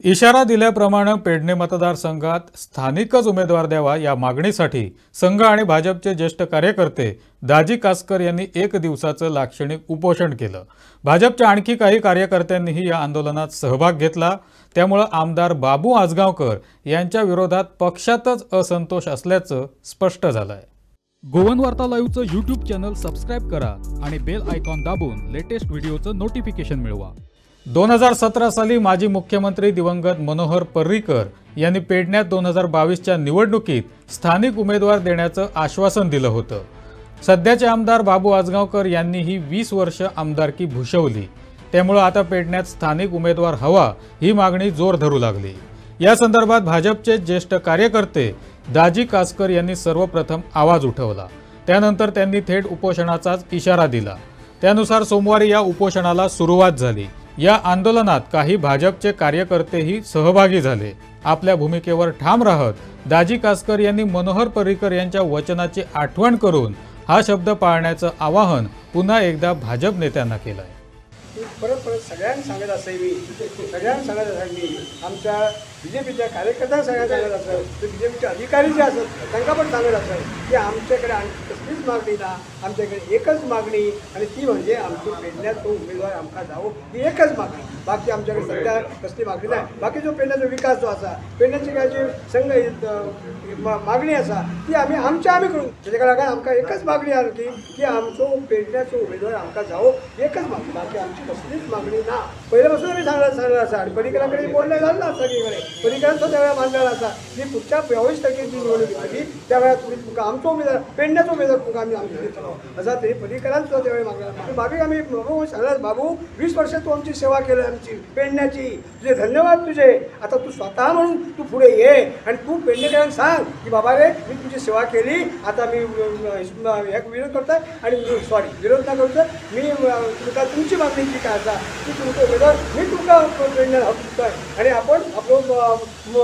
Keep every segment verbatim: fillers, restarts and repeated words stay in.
इशारा दिल्याप्रमाणे पेडणे मतदारसंघात स्थानिकच उमेदवार द्यावा या मागणीसाठी संघ आणि भाजपचे ज्येष्ठ कार्यकर्ते दाजी कासकर यांनी एक दिवसाचं लाक्षणिक उपोषण केलं। भाजपच्या आणखी काही कार्यकर्त्यांनीही या आंदोलनात सहभाग घेतला। त्यामुळे आमदार बाबू आजगावकर यांच्या विरोधात पक्षातच असंतोष असल्याचं स्पष्ट झालंय। गोवन वार्ता लाईव्हचं यूट्यूब चॅनल सबस्क्राइब करा आणि बेल आयकॉन दाबून लेटेस्ट व्हिडिओचं नोटिफिकेशन मिळवा। दोन हजार सतरा साली माजी मुख्यमंत्री दिवंगत मनोहर पर्रीकर यांनी पेडण्यात दोन हजार बावीसच्या निवडणुकीत स्थानिक उमेदवार देण्याचं आश्वासन दिलं होतं। सध्याचे आमदार बाबू आजगावकर यांनी ही वीस वर्ष आमदारकी भूषवली। त्यामुळे आता पेडण्यात स्थानिक उमेदवार हवा ही मागणी जोर धरू लागली। या संदर्भात भाजपचे ज्येष्ठ कार्यकर्ते दाजी कासकर यांनी सर्वप्रथम आवाज उठवला। त्यानंतर त्यांनी थेट उपोषणाचाच इशारा दिला। त्यानुसार सोमवारी या उपोषणाला सुरुवात झाली। या आंदोलनात काही भाजपचे कार्यकर्तेही सहभागी झाले। आपल्या भूमिकेवर ठाम राहत दाजी कासकर यांनी मनोहर पर्रीकर यांच्या वचनाची आठवण करून हा शब्द पाळण्याचं आवाहन पुन्हा एकदा भाजप नेत्यांना केलं आहे। परत परत सगळ्यांना सांगत असे मी सगळ्यांना सांगत असे मी आमच्या बीजेपीच्या कार्यकर्त्यांना सगळ्यांना सांगत असं ते बीजेपीचे अधिकारी जे असतात त्यांना पण सांगत असं की आमच्याकडे आणखी कसलीच मागणी ना, आमच्याकडे एकच मागणी आणि ती म्हणजे आमची पेडण्यात तो उमेदवार आमका जावो ही एकच मागणी। बाकी आमच्याकडे सध्या कसली मागणी नाही। बाकी जो पेडण्याचा विकास जो असा पेडण्याची काय जी संघ मागणी असा ती आम्ही आमच्या आम्ही करून त्याच्याकडे काय आमका एकच मागणी आली की आमचो पेडण्याचो उमेदवार आमका जावो एकच मागणी। बाकी आमची कसलीच मागणी ना। पहिल्यापासून आम्ही सांगणार सांगणार असा आणि पर्रीकरांकडे बोलणं झालं ना सगळीकडे पर्रीकरांचा त्यावेळेला मांडलेला असा की पुढच्या बावीस टक्क्यांची निवडणूक घेतली त्यावेळेला तुम्ही तुमका आमचा उमेदवार पेडण्याचा उमेदवार तुमका आम्ही आमची घेतलो असा तरी पर्रीकरांचा त्यावेळी मागला। बाबी आम्ही बाबू सांगणार बाबू वीस वर्ष तू आमची सेवा केली आमची पेडण्याची, तुझे धन्यवाद तुझे। आता तू स्वतः म्हणून तू पुढे ये आणि तू पेडणेकरांना सांग की बाबा रे मी तुझी सेवा केली, आता मी एक विरोध करतोय आणि सॉरी विरोध ना करतोय मी तुमका तुमची मागणी जी काय असा ती तुमचं उमेदवार मी तुमका पेडण्याला हकतोय आणि आपण आपलं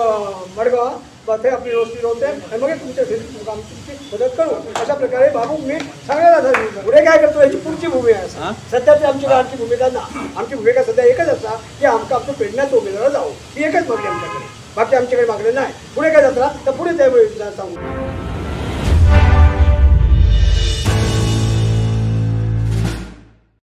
मडगाव ते आपली व्यवस्थित होते आणि मग तुमच्या घरी तुमका आमची मदत करू अशा प्रकारे बाबू मी सांगायला पुढे काय करतो याची पुढची भूमिका असा। सध्याची आमची आमची भूमिका ना आमची भूमिका सध्या एकच असा की आमका आमचं पेडण्याचं उमेदवार जाऊ ही एकच मागणी आमच्याकडे। बाकी आमच्याकडे मागणी नाही। पुढे काय जाता तर पुढे त्यावेळी सांगू।